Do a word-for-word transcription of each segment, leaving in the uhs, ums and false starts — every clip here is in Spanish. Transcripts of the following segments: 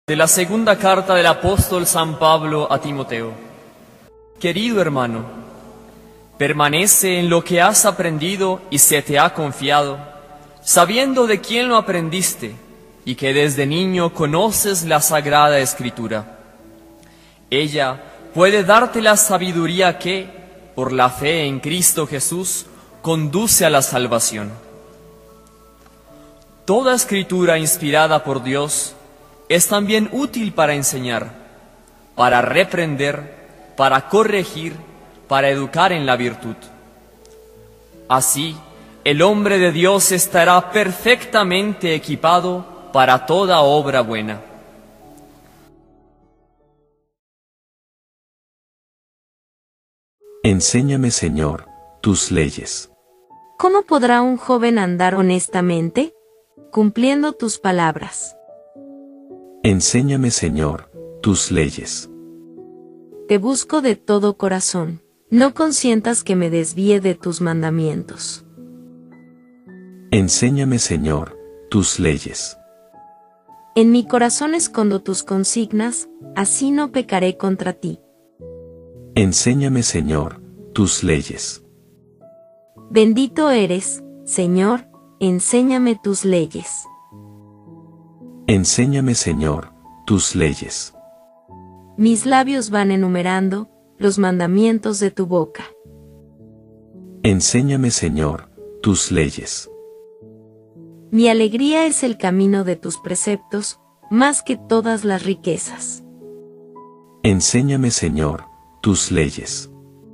De la segunda carta del apóstol San Pablo a Timoteo. Querido hermano, permanece en lo que has aprendido y se te ha confiado, sabiendo de quién lo aprendiste y que desde niño conoces la Sagrada Escritura. Ella puede darte la sabiduría que, por la fe en Cristo Jesús, conduce a la salvación. Toda escritura inspirada por Dios es también útil para enseñar, para reprender, para corregir, para educar en la virtud. Así, el hombre de Dios estará perfectamente equipado para toda obra buena. Enséñame, Señor, tus leyes. ¿Cómo podrá un joven andar honestamente? Cumpliendo tus palabras. Enséñame, Señor, tus leyes. Te busco de todo corazón. No consientas que me desvíe de tus mandamientos. Enséñame, Señor, tus leyes. En mi corazón escondo tus consignas, así no pecaré contra ti. Enséñame, Señor, tus leyes. Bendito eres, Señor, enséñame tus leyes. Enséñame, Señor, tus leyes. Mis labios van enumerando los mandamientos de tu boca. Enséñame, Señor, tus leyes. Mi alegría es el camino de tus preceptos, más que todas las riquezas. Enséñame, Señor, tus leyes.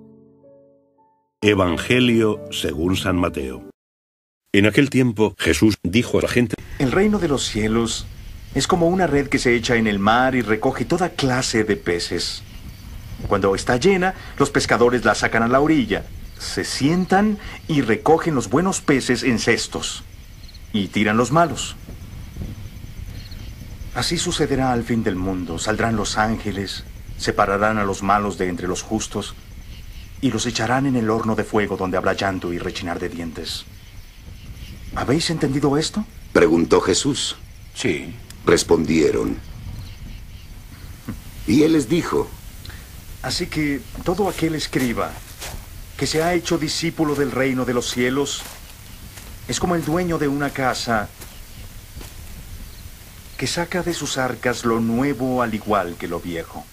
Evangelio según San Mateo. En aquel tiempo Jesús dijo a la gente: El reino de los cielos es como una red que se echa en el mar y recoge toda clase de peces. Cuando está llena, los pescadores la sacan a la orilla, se sientan y recogen los buenos peces en cestos y tiran los malos. Así sucederá al fin del mundo. Saldrán los ángeles, separarán a los malos de entre los justos y los echarán en el horno de fuego donde habrá llanto y rechinar de dientes. ¿Habéis entendido esto? Preguntó Jesús. Sí. Respondieron. Y él les dijo: Así que todo aquel escriba que se ha hecho discípulo del reino de los cielos es como el dueño de una casa que saca de sus arcas lo nuevo al igual que lo viejo.